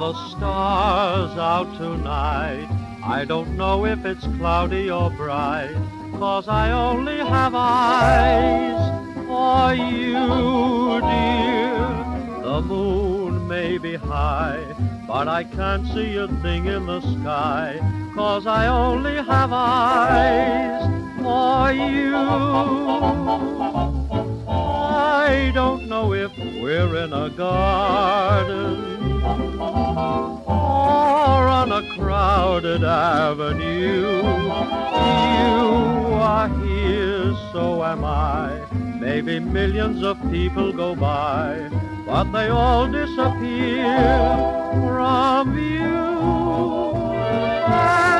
the stars out tonight? I don't know if it's cloudy or bright, 'cause I only have eyes for you, dear. The moon may be high, but I can't see a thing in the sky, 'cause I only have eyes for you. I don't know if we're in a garden or on a crowded avenue. You are here, so am I. Maybe millions of people go by, but they all disappear from view.